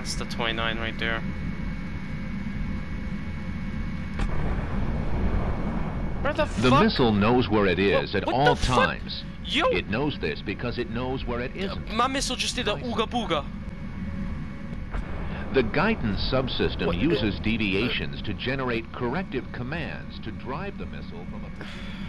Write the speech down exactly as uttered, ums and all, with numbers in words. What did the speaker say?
That's the twenty-nine right there. Where the, The fuck? missile knows where it is What- at what all the fuck? times. Yo! It knows this because it knows where it isn't. My missile just did a ooga booga. The guidance subsystem What? uses deviations to generate corrective commands to drive the missile from a position.